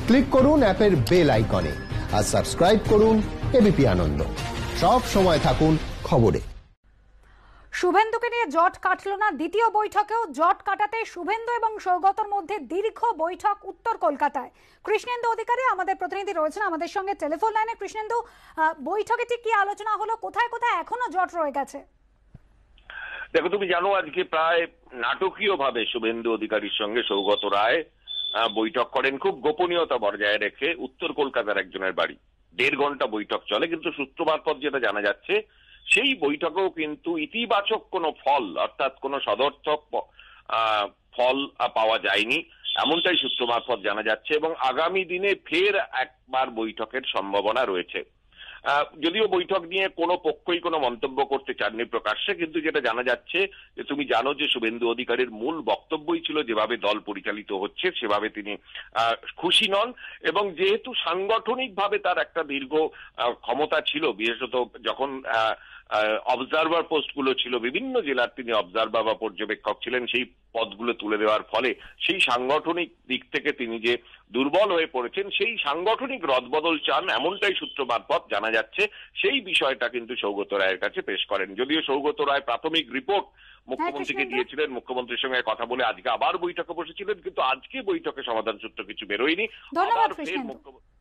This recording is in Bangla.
ক্লিক করুন অ্যাপের বেল আইকনে আর সাবস্ক্রাইব করুন এবিপি আনন্দ। সব সময় থাকুন খবরে। শুভেন্দুকে নিয়ে জট কাটল না, দ্বিতীয় বৈঠকেও জট কাটাতে শুভেন্দু এবং সৌগতর মধ্যে দীর্ঘ বৈঠক উত্তর কলকাতায়। কৃষ্ণেন্দু অধিকারী আমাদের প্রতিনিধি রয়েছেন আমাদের সঙ্গে টেলিফোন লাইনে। কৃষ্ণেন্দু, বৈঠকে ঠিক কি আলোচনা হলো, কোথায় কোথায় এখনো জট রয়ে গেছে? দেখো, তুমি জানো আজকে প্রায় নাটকীয় ভাবে শুভেন্দু অধিকারীর সঙ্গে সৌগত রায় বৈঠক করেন, খুব গোপনীয়তা বজায় রেখে উত্তর কলকাতার একজনের বাড়ি। 1.5 ঘন্টা বৈঠক চলে, কিন্তু সূত্র মারফত যেটা জানা যাচ্ছে সেই বৈঠকেও কিন্তু ইতিবাচক কোনো ফল অর্থাৎ কোনো সদর্থক ফল পাওয়া যায়নি, এমনটাই সূত্র মারফত জানা যাচ্ছে। এবং আগামী দিনে ফের একবার বৈঠকের সম্ভাবনা রয়েছে। যদিও বৈঠক নিয়ে কোনো পক্ষই কোনো মন্তব্য করতে চাননি প্রকাশ্যে, কিন্তু যেটা জানা যাচ্ছে যে তুমি জানো যে শুভেন্দু অধিকারীর মূল বক্তব্যই ছিল যেভাবে দল পরিচালিত হচ্ছে সেভাবে তিনি খুশি নন। এবং যেহেতু সাংগঠনিকভাবে তার একটা দীর্ঘ ক্ষমতা ছিল, বিশেষত যখন অবজারভার পোস্টগুলো ছিল, বিভিন্ন জেলার তিনি অবজারভার বা পর্যবেক্ষক ছিলেন, সেই পদগুলো তুলে দেওয়ার ফলে সেই সাংগঠনিক দিক থেকে তিনি যে দুর্বল হয়ে পড়েছেন, সেই সাংগঠনিক রদবদল চান, এমনটাই সূত্র মারফত জানা যাচ্ছে। সেই বিষয়টা কিন্তু সৌগত রায়ের কাছে পেশ করেন। যদিও সৌগত রায় প্রাথমিক রিপোর্ট মুখ্যমন্ত্রীকে দিয়েছিলেন, মুখ্যমন্ত্রীর সঙ্গে কথা বলে আজকে আবার বৈঠকে বসেছিলেন, কিন্তু আজকে বৈঠকে সমাধান সূত্র কিছু বেরোয়নি। ধন্যবাদ।